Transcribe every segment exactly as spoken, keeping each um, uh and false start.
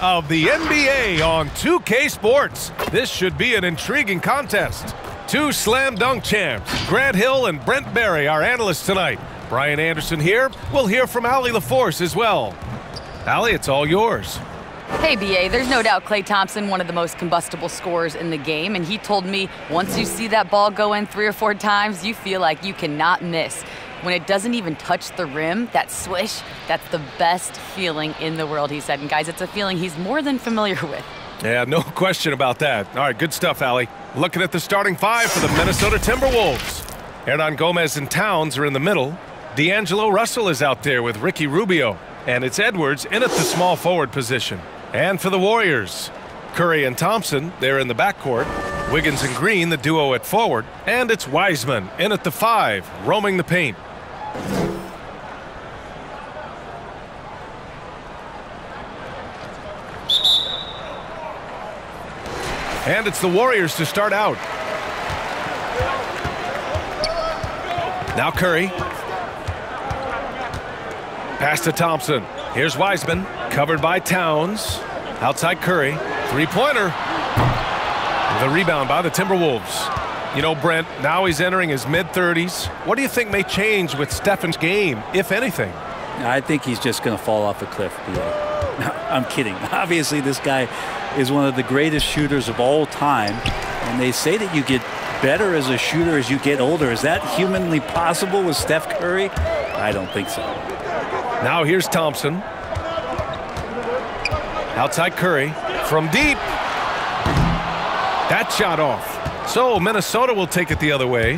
of the N B A on two K Sports. This should be an intriguing contest. Two slam dunk champs, Grant Hill and Brent Barry, our analysts tonight. Brian Anderson here. We'll hear from Allie LaForce as well. Allie, it's all yours. Hey, B A, there's no doubt Klay Thompson, one of the most combustible scorers in the game, and he told me once you see that ball go in three or four times, you feel like you cannot miss. When it doesn't even touch the rim, that swish, that's the best feeling in the world, he said. And guys, it's a feeling he's more than familiar with. Yeah, no question about that. All right, good stuff, Allie. Looking at the starting five for the Minnesota Timberwolves. Hernan Gomez and Towns are in the middle. D'Angelo Russell is out there with Ricky Rubio. And it's Edwards in at the small forward position. And for the Warriors, Curry and Thompson, they're in the backcourt. Wiggins and Green, the duo at forward. And it's Wiseman in at the five, roaming the paint. And it's the Warriors to start out. Now Curry. Pass to Thompson. Here's Wiseman, covered by Towns. Outside Curry. Three-pointer. The rebound by the Timberwolves. You know, Brent, now he's entering his mid thirties. What do you think may change with Stefan's game, if anything? I think he's just going to fall off a cliff, B A. I'm kidding. Obviously, this guy is one of the greatest shooters of all time. And they say that you get better as a shooter as you get older. Is that humanly possible with Steph Curry? I don't think so. Now here's Thompson. Outside Curry. From deep. That shot off. So Minnesota will take it the other way.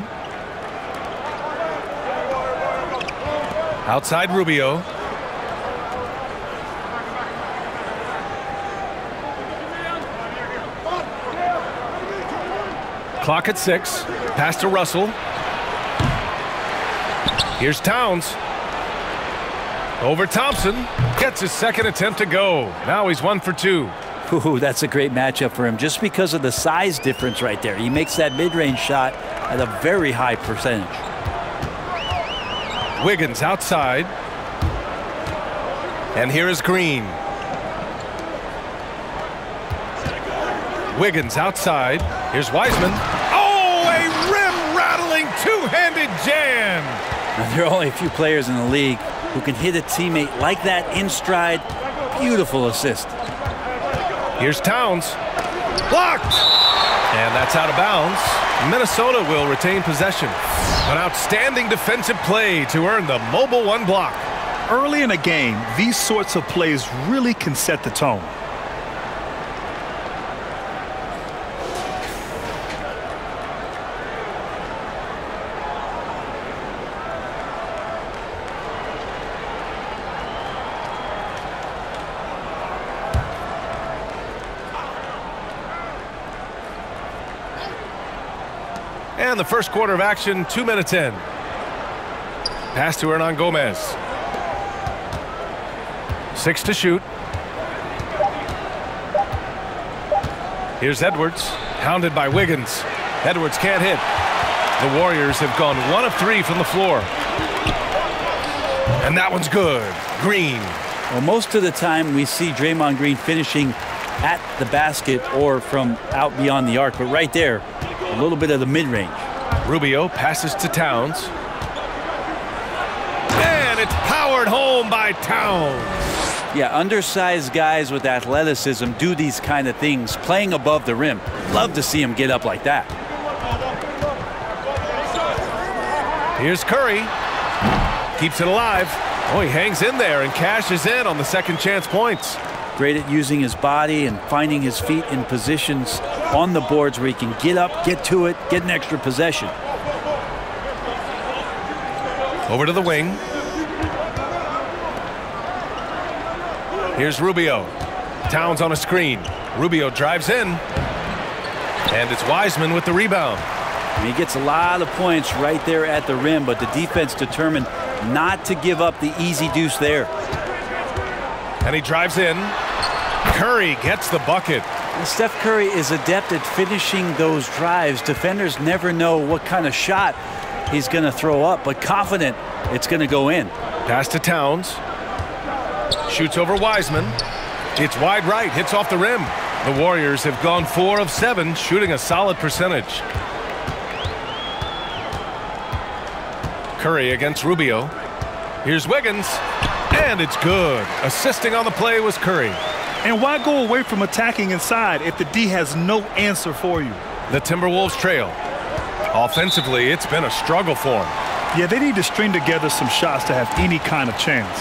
Outside Rubio. Clock at six. Pass to Russell. Here's Towns. Over Thompson. Gets his second attempt to go. Now he's one for two. Ooh, that's a great matchup for him just because of the size difference right there. He makes that mid-range shot at a very high percentage. Wiggins outside. And here is Green. Wiggins outside. Here's Wiseman. Oh, a rim-rattling two-handed jam. Now, there are only a few players in the league who can hit a teammate like that in stride. Beautiful assist. Here's Towns. Blocked! And that's out of bounds. Minnesota will retain possession. An outstanding defensive play to earn the Mobile One block. Early in a game, these sorts of plays really can set the tone. And the first quarter of action, two minutes in. Pass to Hernan Gomez. Six to shoot. Here's Edwards, hounded by Wiggins. Edwards can't hit. The Warriors have gone one of three from the floor. And that one's good. Green. Well, most of the time we see Draymond Green finishing at the basket or from out beyond the arc, but right there, a little bit of the mid-range. Rubio passes to Towns. And it's powered home by Towns. Yeah, undersized guys with athleticism do these kind of things, playing above the rim. Love to see him get up like that. Here's Curry. Keeps it alive. Oh, he hangs in there and cashes in on the second chance points. Great at using his body and finding his feet in positions on the boards where he can get up, get to it, get an extra possession. Over to the wing. Here's Rubio. Towns on a screen. Rubio drives in. And it's Wiseman with the rebound. And he gets a lot of points right there at the rim, but the defense determined not to give up the easy deuce there. And he drives in. Curry gets the bucket. And Steph Curry is adept at finishing those drives. Defenders never know what kind of shot he's going to throw up, but confident it's going to go in. Pass to Towns. Shoots over Wiseman. It's wide right, hits off the rim. The Warriors have gone four of seven, shooting a solid percentage. Curry against Rubio. Here's Wiggins, and it's good. Assisting on the play was Curry. And why go away from attacking inside if the D has no answer for you? The Timberwolves trail. Offensively, it's been a struggle for them. Yeah, they need to string together some shots to have any kind of chance.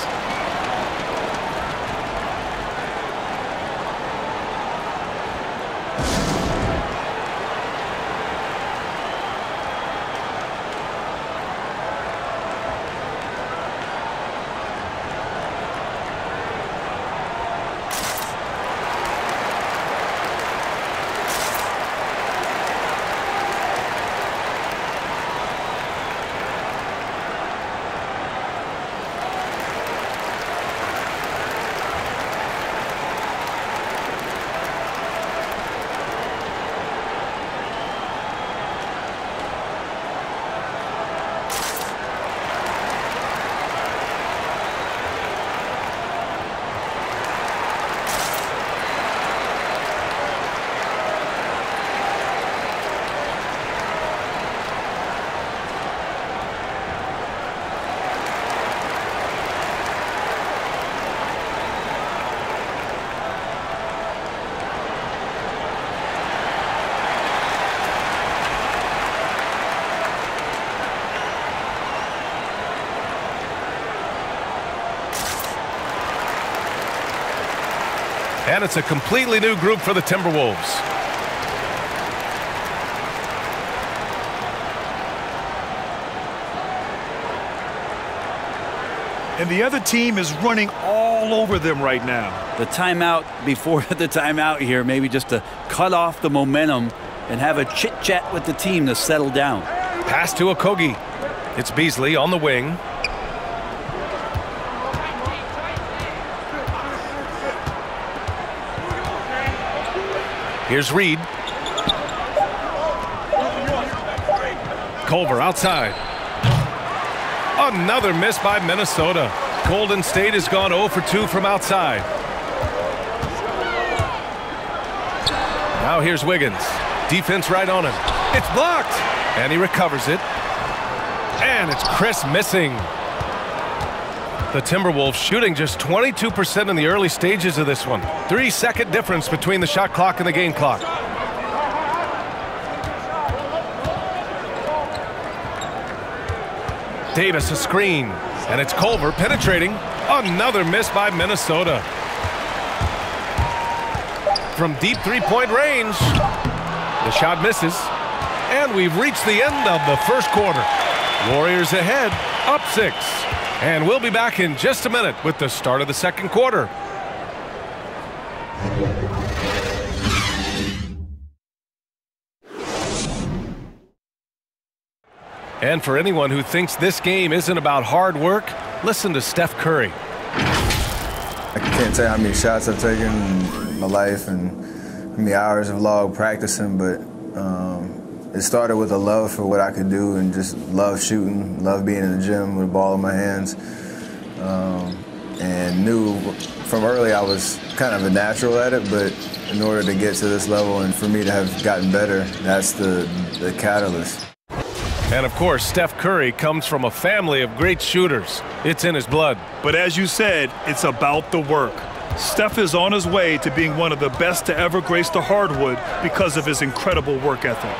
And it's a completely new group for the Timberwolves. And the other team is running all over them right now. The timeout before the timeout here, maybe just to cut off the momentum and have a chit-chat with the team to settle down. Pass to Okogie. It's Beasley on the wing. Here's Reed. Culver outside. Another miss by Minnesota. Golden State has gone zero for two from outside. Now here's Wiggins. Defense right on him. It's blocked. And he recovers it. And it's Chris missing. The Timberwolves shooting just twenty-two percent in the early stages of this one. Three second difference between the shot clock and the game clock. Davis a screen. And it's Culver penetrating. Another miss by Minnesota. From deep three-point range. The shot misses. And we've reached the end of the first quarter. Warriors ahead, up six. And we'll be back in just a minute with the start of the second quarter. And for anyone who thinks this game isn't about hard work, listen to Steph Curry. I can't tell you how many shots I've taken in my life and how many hours of log practicing, but um, it started with a love for what I could do and just love shooting, love being in the gym with a ball in my hands. Um, and knew from early I was kind of a natural at it, but in order to get to this level and for me to have gotten better, that's the, the catalyst. And of course, Steph Curry comes from a family of great shooters. It's in his blood. But as you said, it's about the work. Steph is on his way to being one of the best to ever grace the hardwood because of his incredible work ethic.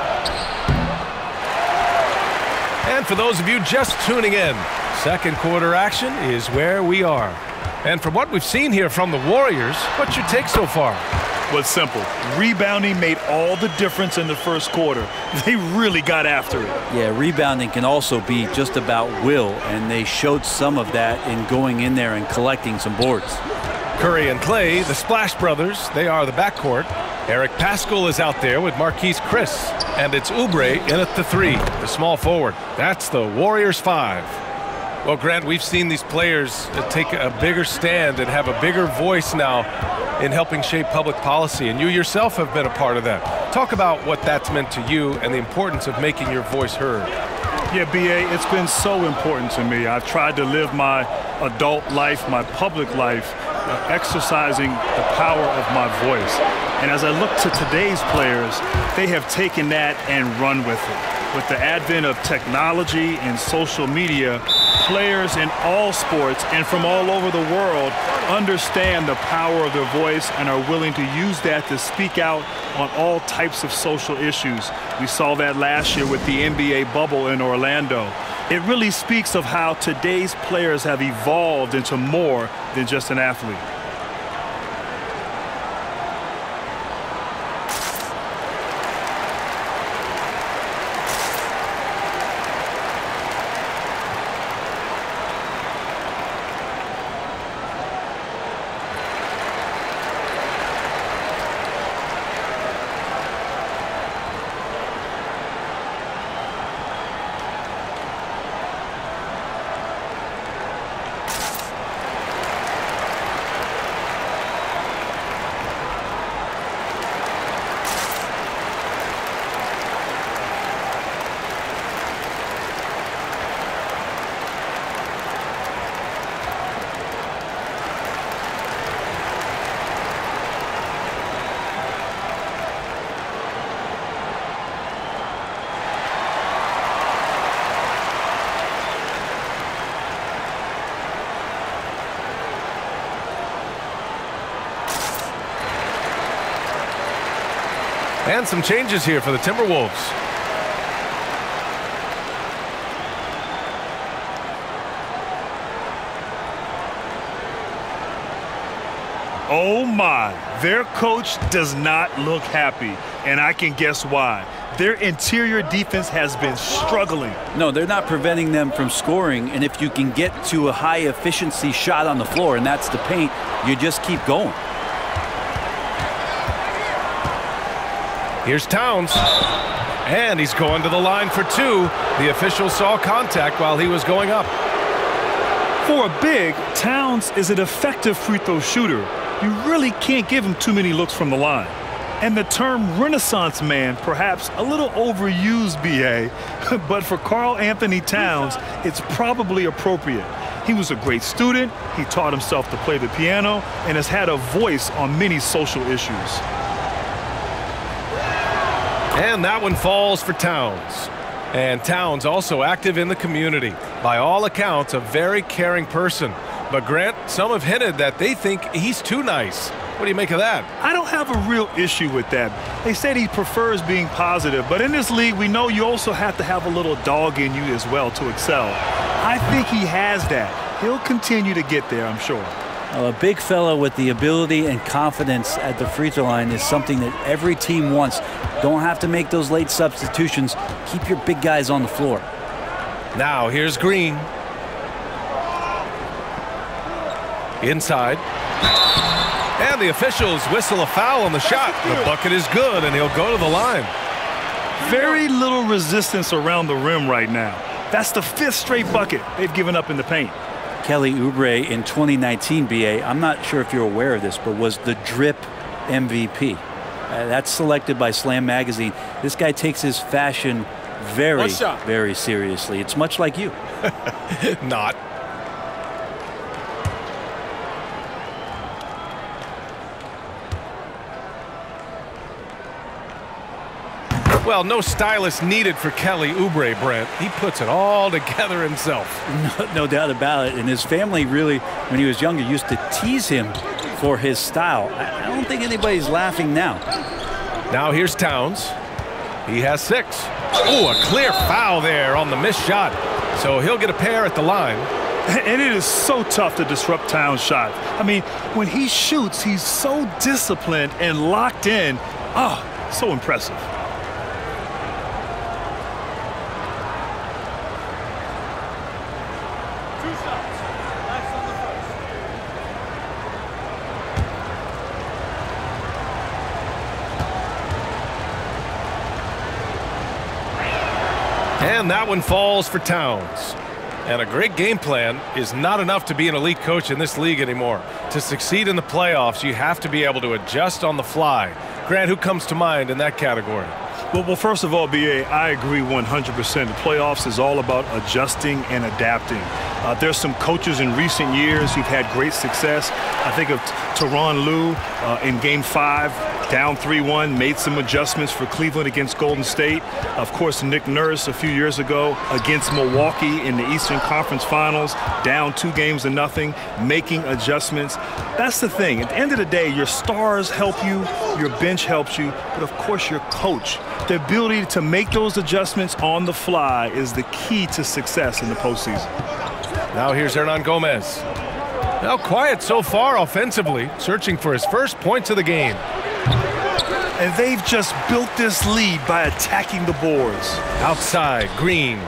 And for those of you just tuning in, second quarter action is where we are. And from what we've seen here from the Warriors, what's your take so far? Was simple. Rebounding made all the difference in the first quarter. They really got after it. Yeah, rebounding can also be just about will, and they showed some of that in going in there and collecting some boards. Curry and Clay, the Splash Brothers, they are the backcourt. Eric Paschall is out there with Marquise Chris. And it's Oubre in at the three, the small forward. That's the Warriors five. Well, Grant, we've seen these players take a bigger stand and have a bigger voice now in helping shape public policy, and you yourself have been a part of that. Talk about what that's meant to you and the importance of making your voice heard. Yeah, B A, it's been so important to me. I've tried to live my adult life, my public life, uh, exercising the power of my voice. And as I look to today's players, they have taken that and run with it. With the advent of technology and social media, players in all sports and from all over the world understand the power of their voice and are willing to use that to speak out on all types of social issues. We saw that last year with the N B A bubble in Orlando. It really speaks of how today's players have evolved into more than just an athlete. And some changes here for the Timberwolves. Oh my, their coach does not look happy, and I can guess why. Their interior defense has been struggling. No, they're not preventing them from scoring, and if you can get to a high efficiency shot on the floor, and that's the paint, you just keep going. Here's Towns, and he's going to the line for two. The official saw contact while he was going up. For a big, Towns is an effective free throw shooter. You really can't give him too many looks from the line. And the term Renaissance man, perhaps a little overused, B A, but for Karl Anthony Towns, it's probably appropriate. He was a great student, he taught himself to play the piano, and has had a voice on many social issues. And that one falls for Towns. And Towns also active in the community. By all accounts, a very caring person. But Grant, some have hinted that they think he's too nice. What do you make of that? I don't have a real issue with that. They said he prefers being positive, but in this league, we know you also have to have a little dog in you as well to excel. I think he has that. He'll continue to get there, I'm sure. Well, a big fellow with the ability and confidence at the free throw line is something that every team wants. Don't have to make those late substitutions. Keep your big guys on the floor. Now here's Green. Inside. And the officials whistle a foul on the shot. The bucket is good, and he'll go to the line. Very little resistance around the rim right now. That's the fifth straight bucket they've given up in the paint. Kelly Oubre in twenty nineteen, B A, I'm not sure if you're aware of this, but was the drip M V P. Uh, that's selected by Slam Magazine. This guy takes his fashion very, very seriously. It's much like you. Not. Well, no stylist needed for Kelly Oubre, Brent. He puts it all together himself. No, no doubt about it. And his family really, when he was younger, used to tease him for his style. I, I don't think anybody's laughing now. Now here's Towns. He has six. Oh, a clear foul there on the missed shot. So he'll get a pair at the line. And it is so tough to disrupt Towns' shot. I mean, when he shoots, he's so disciplined and locked in. Oh, so impressive. And that one falls for Towns. And a great game plan is not enough to be an elite coach in this league anymore. To succeed in the playoffs, you have to be able to adjust on the fly. Grant, who comes to mind in that category? Well, well, first of all, B A, I agree one hundred percent. The playoffs is all about adjusting and adapting. Uh, there's some coaches in recent years who've had great success. I think of Tyronn Lue uh, in Game five, down three one, made some adjustments for Cleveland against Golden State. Of course, Nick Nurse a few years ago against Milwaukee in the Eastern Conference Finals, down two games to nothing, making adjustments. That's the thing. At the end of the day, your stars help you, your bench helps you, but of course your coach. The ability to make those adjustments on the fly is the key to success in the postseason. Now here's Hernan Gomez. Now quiet so far offensively, searching for his first points of the game. And they've just built this lead by attacking the boards. Outside, Green.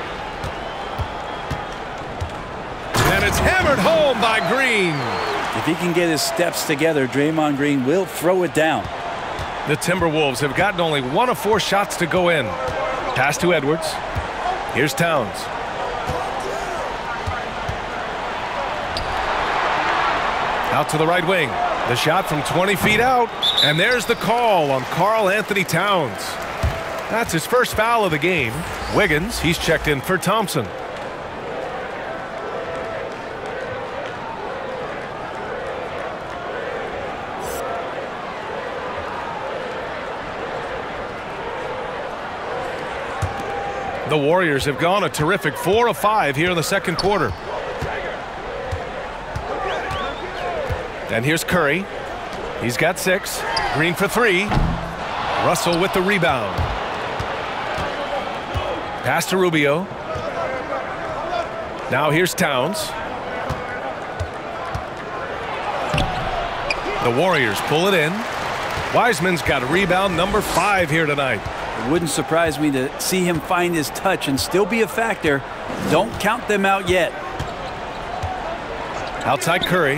And it's hammered home by Green. If he can get his steps together, Draymond Green will throw it down. The Timberwolves have gotten only one of four shots to go in. Pass to Edwards. Here's Towns. Out to the right wing. The shot from twenty feet out. And there's the call on Karl Anthony Towns. That's his first foul of the game. Wiggins, he's checked in for Thompson. The Warriors have gone a terrific four of five here in the second quarter. And here's Curry. He's got six. Green for three. Russell with the rebound. Pass to Rubio. Now here's Towns. The Warriors pull it in. Wiseman's got rebound number five here tonight. It wouldn't surprise me to see him find his touch and still be a factor. Don't count them out yet. Outside Curry.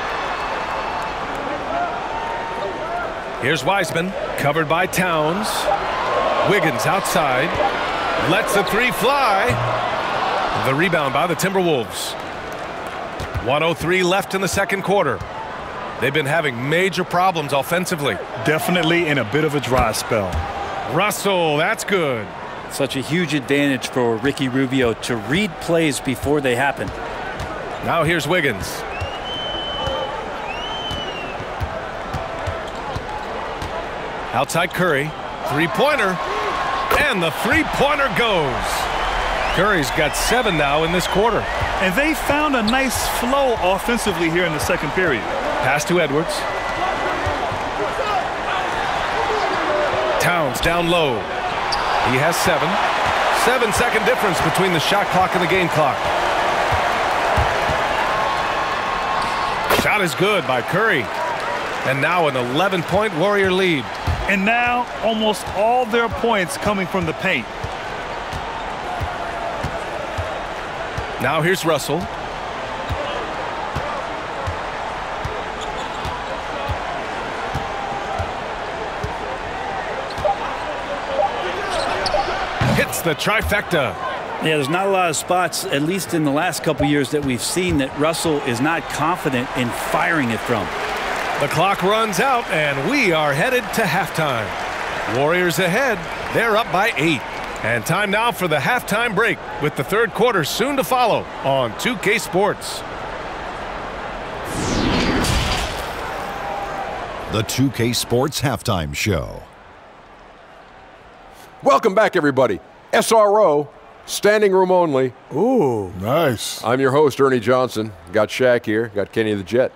Here's Wiseman, covered by Towns. Wiggins outside. Lets the three fly. The rebound by the Timberwolves. one oh three left in the second quarter. They've been having major problems offensively. Definitely in a bit of a dry spell. Russell, that's good. Such a huge advantage for Ricky Rubio to read plays before they happen. Now here's Wiggins. Outside Curry. Three-pointer. And the three-pointer goes. Curry's got seven now in this quarter. And they found a nice flow offensively here in the second period. Pass to Edwards. Towns down low. He has seven. Seven second difference between the shot clock and the game clock. Shot is good by Curry. And now an eleven point Warrior lead. And now almost all their points coming from the paint. Now here's Russell. Hits the trifecta. Yeah, there's not a lot of spots, at least in the last couple years, that we've seen that Russell is not confident in firing it from. The clock runs out, and we are headed to halftime. Warriors ahead. They're up by eight. And time now for the halftime break, with the third quarter soon to follow on two K Sports. The two K Sports Halftime Show. Welcome back, everybody. S R O, standing room only. Ooh, nice. I'm your host, Ernie Johnson. Got Shaq here. Got Kenny the Jet.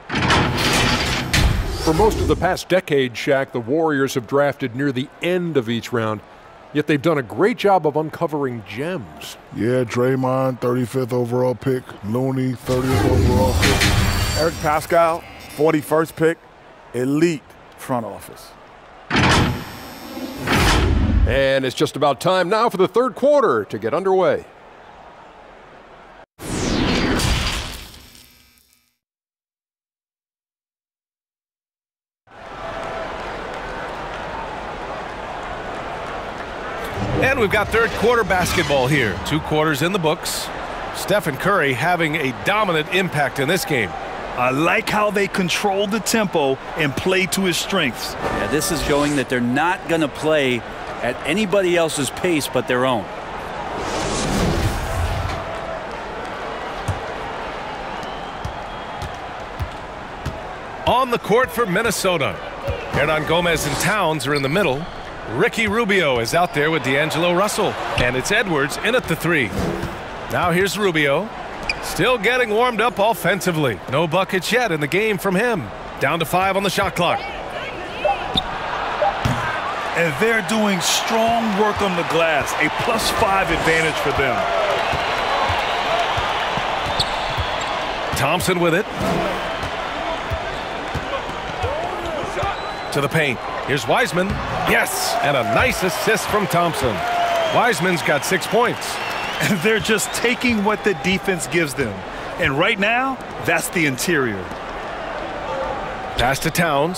For most of the past decade, Shaq, the Warriors have drafted near the end of each round, yet they've done a great job of uncovering gems. Yeah, Draymond, thirty-fifth overall pick. Looney, thirtieth overall pick. Eric Pascal, forty-first pick. Elite front office. And it's just about time now for the third quarter to get underway. And we've got third quarter basketball here. Two quarters in the books. Stephen Curry having a dominant impact in this game. I like how they control the tempo and play to his strengths. Yeah, this is showing that they're not going to play at anybody else's pace but their own. On the court for Minnesota, Hernangomez and Towns are in the middle. Ricky Rubio is out there with D'Angelo Russell, and it's Edwards in at the three. Now here's Rubio, still getting warmed up offensively. No buckets yet in the game from him. Down to five on the shot clock. And they're doing strong work on the glass, a plus five advantage for them. Thompson with it. To the paint. Here's Wiseman. Yes, and a nice assist from Thompson. Wiseman's got six points. And they're just taking what the defense gives them. And right now, that's the interior. Pass to Towns.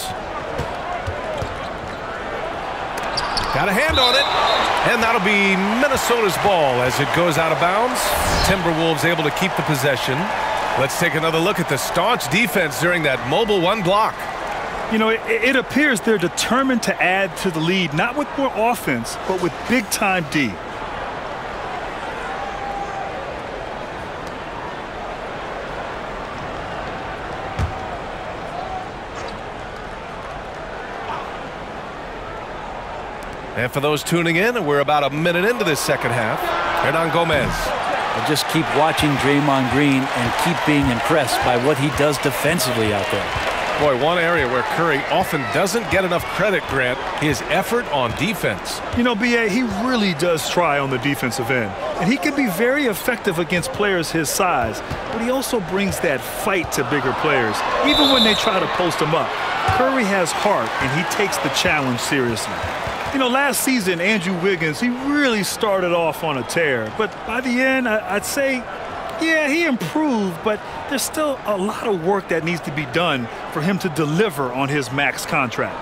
Got a hand on it. And that'll be Minnesota's ball as it goes out of bounds. Timberwolves able to keep the possession. Let's take another look at the staunch defense during that mobile one block. You know, it, it appears they're determined to add to the lead, not with more offense, but with big-time D. And for those tuning in, we're about a minute into this second half. Hernangomez. I just keep watching Draymond Green and keep being impressed by what he does defensively out there. Boy, one area where Curry often doesn't get enough credit, Grant, his effort on defense. You know, B A, he really does try on the defensive end. And he can be very effective against players his size, but he also brings that fight to bigger players, even when they try to post him up. Curry has heart, and he takes the challenge seriously. You know, last season, Andrew Wiggins, he really started off on a tear. But by the end, I'd say, yeah, he improved, but there's still a lot of work that needs to be done for him to deliver on his max contract.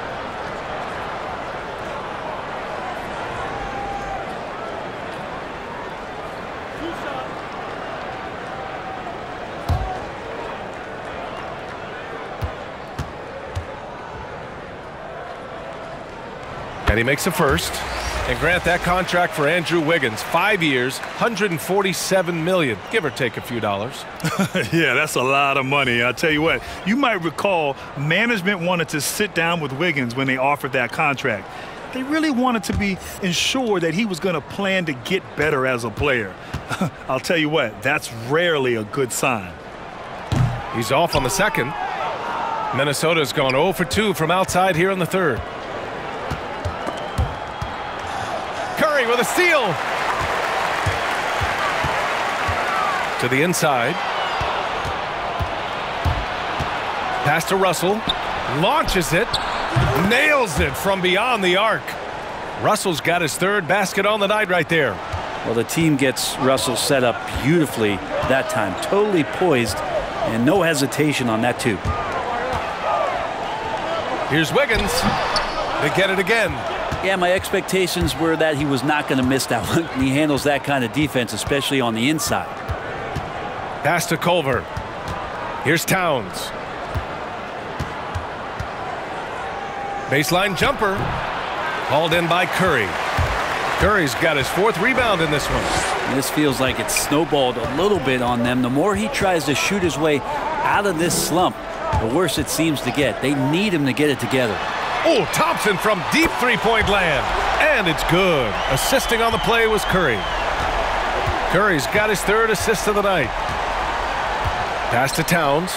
And he makes a first. And Grant, that contract for Andrew Wiggins, five years, one hundred forty-seven million dollars, give or take a few dollars. Yeah, that's a lot of money. I'll tell you what, you might recall management wanted to sit down with Wiggins when they offered that contract. They really wanted to be ensured that he was going to plan to get better as a player. I'll tell you what, that's rarely a good sign. He's off on the second. Minnesota's gone zero for two from outside here in the third. Curry with a steal. To the inside. Pass to Russell. Launches it. Nails it from beyond the arc. Russell's got his third basket on the night right there. Well, the team gets Russell set up beautifully that time. Totally poised and no hesitation on that too. Here's Wiggins. They get it again. Yeah, my expectations were that he was not going to miss that one. He handles that kind of defense, especially on the inside. Pass to Culver. Here's Towns. Baseline jumper. Hauled in by Curry. Curry's got his fourth rebound in this one. And this feels like it's snowballed a little bit on them. The more he tries to shoot his way out of this slump, the worse it seems to get. They need him to get it together. Oh, Thompson from deep three-point land. And it's good. Assisting on the play was Curry. Curry's got his third assist of the night. Pass to Towns.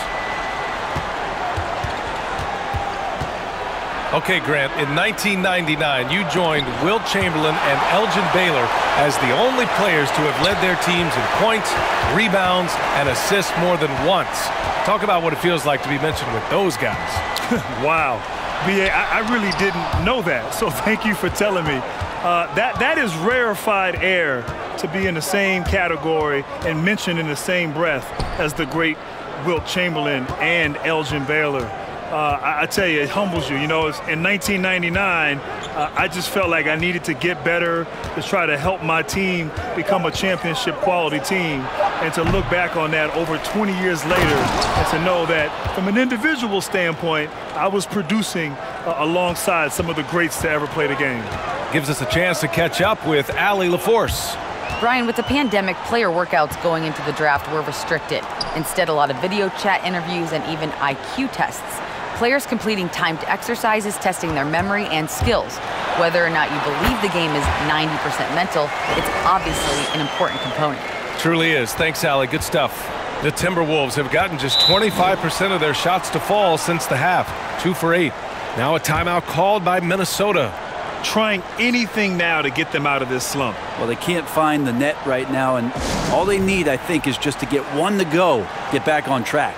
Okay, Grant, in nineteen ninety-nine, you joined Wilt Chamberlain and Elgin Baylor as the only players to have led their teams in points, rebounds, and assists more than once. Talk about what it feels like to be mentioned with those guys. Wow. B A, I, I really didn't know that, so thank you for telling me. Uh, that, that is rarefied air to be in the same category and mentioned in the same breath as the great Wilt Chamberlain and Elgin Baylor. uh, I, I tell you, it humbles you. You know, it's, in nineteen ninety-nine, uh, I just felt like I needed to get better to try to help my team become a championship quality team. And to look back on that over twenty years later and to know that from an individual standpoint, I was producing uh, alongside some of the greats to ever play the game. Gives us a chance to catch up with Allie LaForce. Brian, with the pandemic, player workouts going into the draft were restricted. Instead, a lot of video chat interviews and even I Q tests. Players completing timed exercises, testing their memory and skills. Whether or not you believe the game is ninety percent mental, it's obviously an important component. Truly is. Thanks, Allie. Good stuff. The Timberwolves have gotten just twenty-five percent of their shots to fall since the half. Two for eight. Now a timeout called by Minnesota. Trying anything now to get them out of this slump. Well, they can't find the net right now, and all they need, I think, is just to get one to go, get back on track.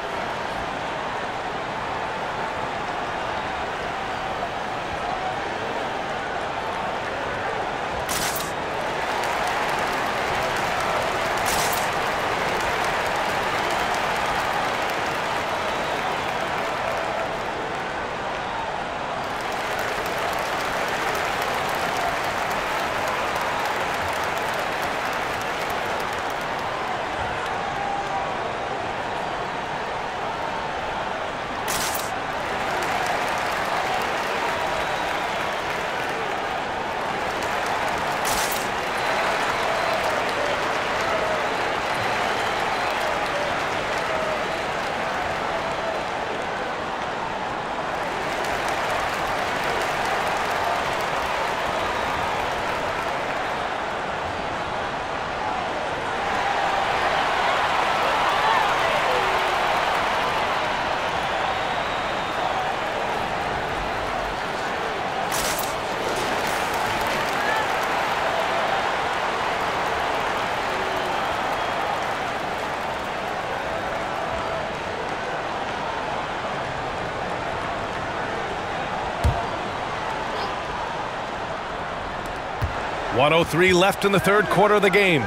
one oh three left in the third quarter of the game.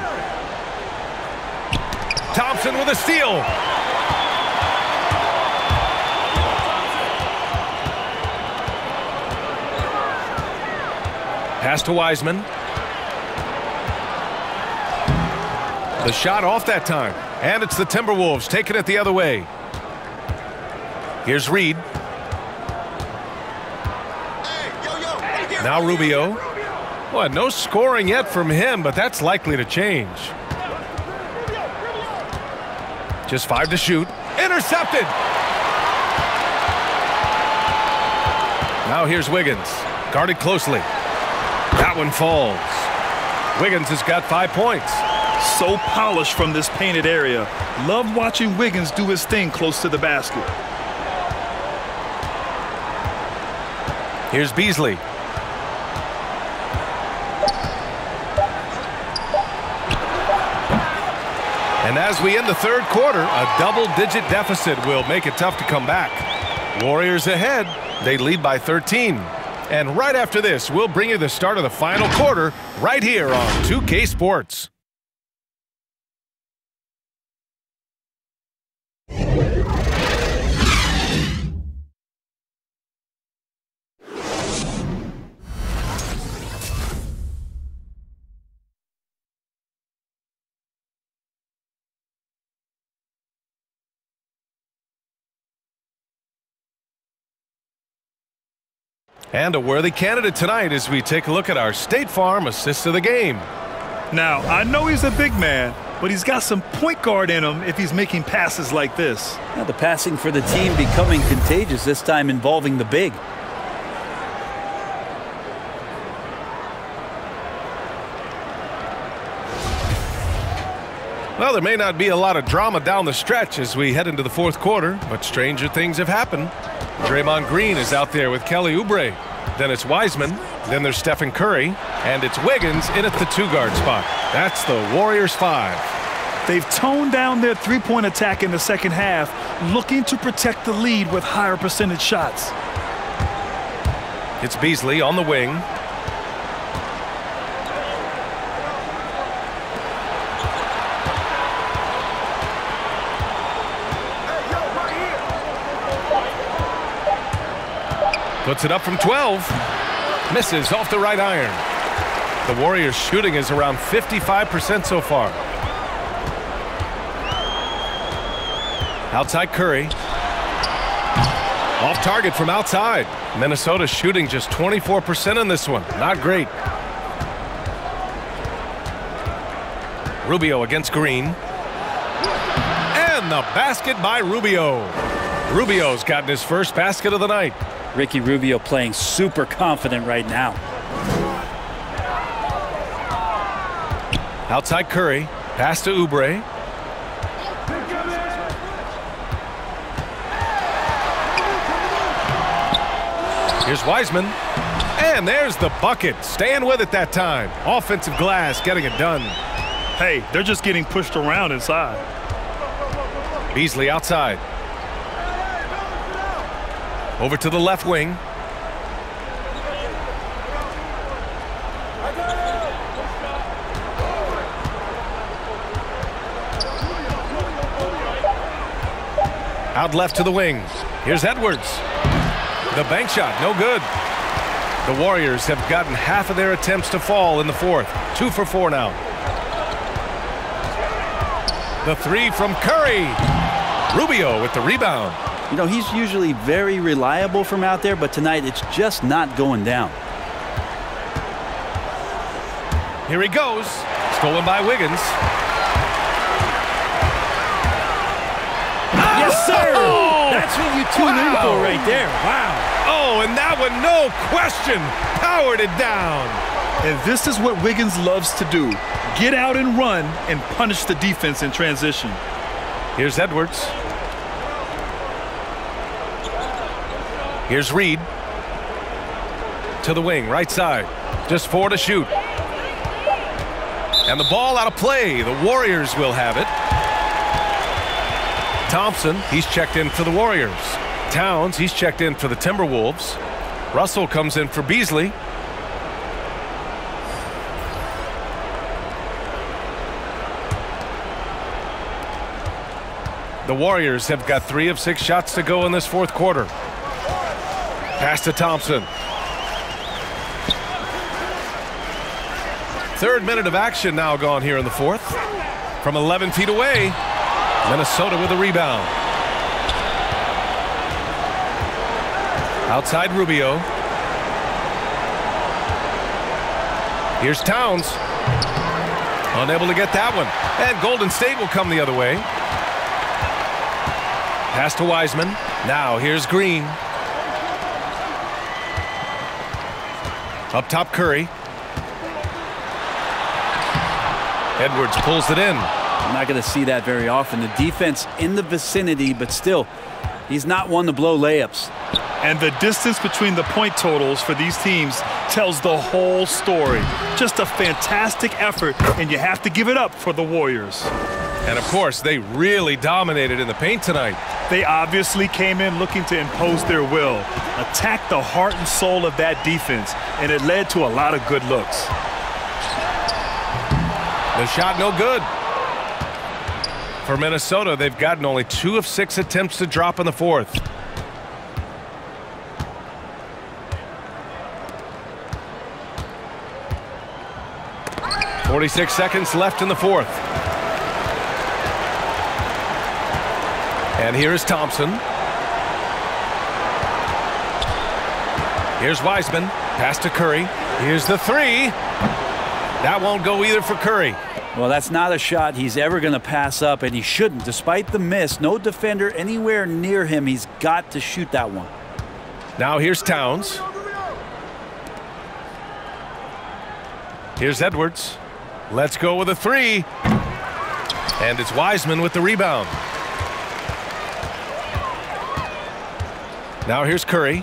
Thompson with a steal. Pass to Wiseman. The shot off that time. And it's the Timberwolves taking it the other way. Here's Reed. Now Rubio. Well, no scoring yet from him, but that's likely to change. Just five to shoot. Intercepted. Now here's Wiggins. Guarded closely. That one falls. Wiggins has got five points. So polished from this painted area. Love watching Wiggins do his thing close to the basket. Here's Beasley. And as we end the third quarter, a double-digit deficit will make it tough to come back. Warriors ahead. They lead by thirteen. And right after this, we'll bring you the start of the final quarter right here on two K Sports. And a worthy candidate tonight as we take a look at our State Farm assist of the game. Now, I know he's a big man, but he's got some point guard in him if he's making passes like this. Now the passing for the team becoming contagious, this time involving the big. Well, there may not be a lot of drama down the stretch as we head into the fourth quarter, but stranger things have happened. Draymond Green is out there with Kelly Oubre. Then it's Wiseman. Then there's Stephen Curry. And it's Wiggins in at the two-guard spot. That's the Warriors five. They've toned down their three-point attack in the second half, looking to protect the lead with higher percentage shots. It's Beasley on the wing. Puts it up from twelve. Misses off the right iron. The Warriors shooting is around fifty-five percent so far. Outside Curry. Off target from outside. Minnesota shooting just twenty-four percent in this one. Not great. Rubio against Green. And the basket by Rubio. Rubio's gotten his first basket of the night. Ricky Rubio playing super confident right now. Outside Curry. Pass to Oubre. Here's Wiseman. And there's the bucket. Staying with it that time. Offensive glass getting it done. Hey, they're just getting pushed around inside. Beasley outside. Over to the left wing. Out left to the wing. Here's Edwards. The bank shot, no good. The Warriors have gotten half of their attempts to fall in the fourth. Two for four now. The three from Curry. Rubio with the rebound. You know, he's usually very reliable from out there, but tonight it's just not going down. Here he goes. Stolen by Wiggins. Yes, sir! Oh! That's what you tune Wow. in for right there. Wow. Oh, and that one, no question, powered it down. And this is what Wiggins loves to do. Get out and run and punish the defense in transition. Here's Edwards. Here's Reed. To the wing, right side. Just four to shoot. And the ball out of play. The Warriors will have it. Thompson, he's checked in for the Warriors. Towns, he's checked in for the Timberwolves. Russell comes in for Beasley. The Warriors have got three of six shots to go in this fourth quarter. Pass to Thompson. Third minute of action now gone here in the fourth. From eleven feet away, Minnesota with a rebound. Outside Rubio. Here's Towns. Unable to get that one. And Golden State will come the other way. Pass to Wiseman. Now here's Green. Up top Curry. Edwards pulls it in. I'm not going to see that very often. The defense in the vicinity, but still, he's not one to blow layups. And the distance between the point totals for these teams tells the whole story. Just a fantastic effort, and you have to give it up for the Warriors. And of course, they really dominated in the paint tonight. They obviously came in looking to impose their will, attack the heart and soul of that defense, and it led to a lot of good looks. The shot no good. For Minnesota, they've gotten only two of six attempts to drop in the fourth. forty-six seconds left in the fourth. And here is Thompson. Here's Wiseman. Pass to Curry. Here's the three. That won't go either for Curry. Well, that's not a shot he's ever going to pass up, and he shouldn't. Despite the miss, no defender anywhere near him. He's got to shoot that one. Now here's Towns. Here's Edwards. Let's go with a three. And it's Wiseman with the rebound. Now here's Curry.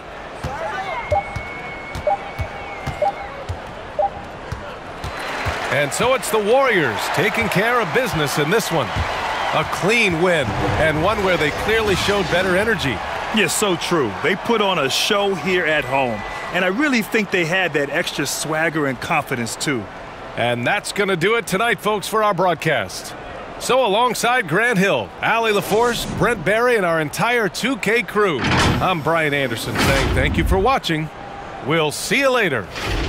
And so it's the Warriors taking care of business in this one. A clean win, and one where they clearly showed better energy. Yes, so true. They put on a show here at home, and I really think they had that extra swagger and confidence too. And that's going to do it tonight, folks, for our broadcast. So alongside Grant Hill, Allie LaForce, Brent Barry, and our entire two K crew, I'm Brian Anderson saying thank you for watching. We'll see you later.